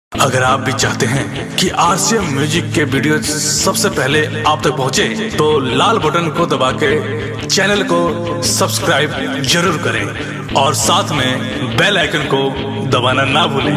अगर आप भी चाहते हैं कि आरसीएम म्यूजिक के वीडियो सबसे पहले आप तक पहुंचे, तो लाल बटन को दबा के चैनल को सब्सक्राइब जरूर करें और साथ में बेल आइकन को दबाना ना भूलें।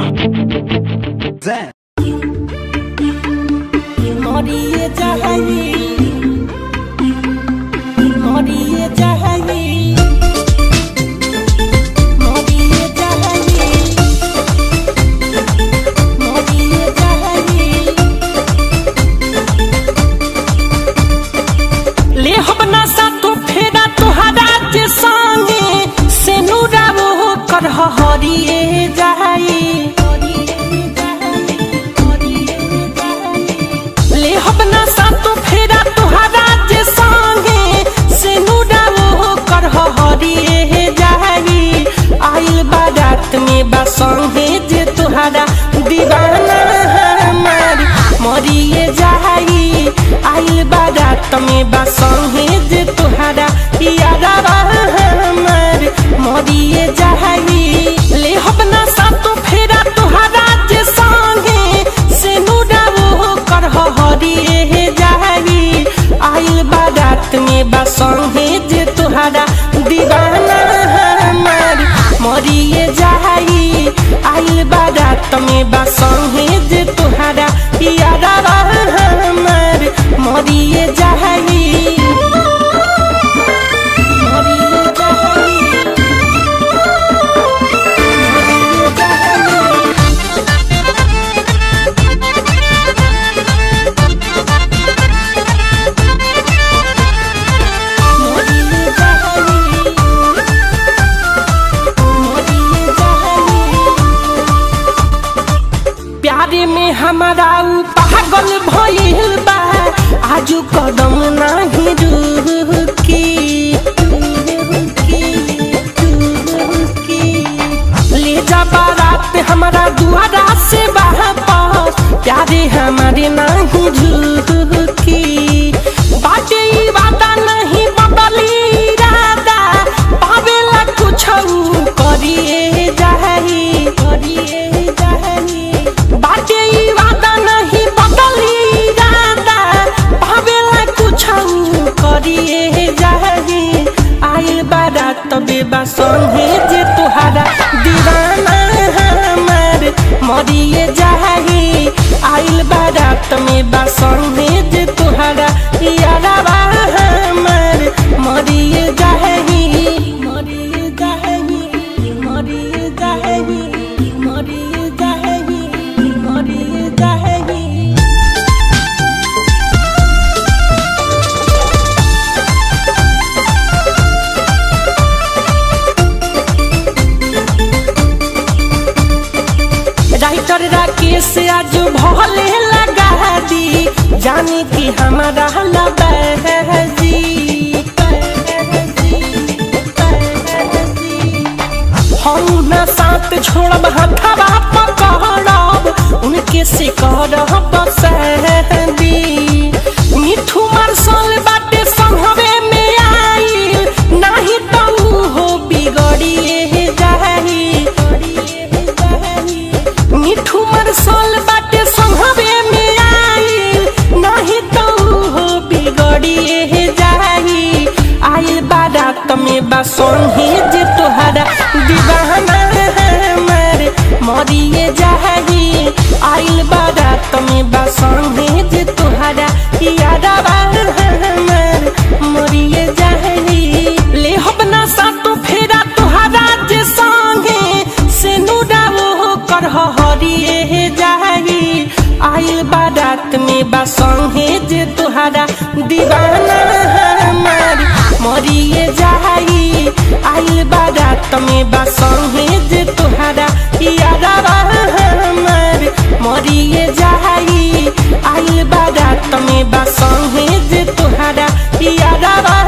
हरिए जाई ले हबना सा तो फेरा तुहरा जे संगे से नुडाओ कर हरिए जाई। आइल बारात में बा संगे जे तुहरा दीवाना हमार मरिए जाई। आइल बारात में बा संगे जे तुहरा यारा हमार मरिए जाई। ले हबना सा तो फेरा तुहरा जे संगे से नुडाओ कर हरिए जाई। आइल बारात में बा संगे जे तुहरा दीवाना हमार मरिए जाई। आइल बारात में बा संगे जे तुहरा यारा हमार मरिए जाई। प्यारे में हमारा पागल भइल बा, आजू कदम नहीं रुकी। ले जा बारात हमारा दुआरा से वापस, प्यारे हमारे नहीं झुकी। बाटे वादा नहीं बदली इरादा, पावेला कुछ करिए जाई करिए जाई। बाटे वादा नहीं बदली इरादा, पावेला कुछ करिए जाई। आइल बारात बेबा संगे जे तुहरा दीवाना हमार मरिए जाई। आइल बारात में बा संगे जे तुहरा यारा हमार मरिए जाई मरिए जाई मरिए जाई मरिए जाई मरिए जाई। राइटर राकेश आज भले लगा दी, जाने की हमारा लबजी। हम न साथ छोड़ब हथवा पकड़ब, उनके से करब सहदी। मिठू मार्शल बाटे संघवे में आई, नहीं तो हो बिगड़िए जाई। मिठू मार्शल बाटे संघवे में आई, नहीं तो हो बिगड़िए जाई। आइल बारात में बा संगे जे तुहरा दीवाना हमार मरिए जाई। आइल बारात में बा संगे जे तुहरा यारा हमार मरिए जाई। ले हबना सा तो फेरा तुहरा जे संगे से नुडाओ कर हरिए जाई। आइल बारात में बा संगे जे तुहरा दीवाना हमार मरिए जाई। आइल बारात में बा संगे जे तुहरा यारा हमार मरिए जाई। आइल बारात में बा संगे जे तुहरा यारा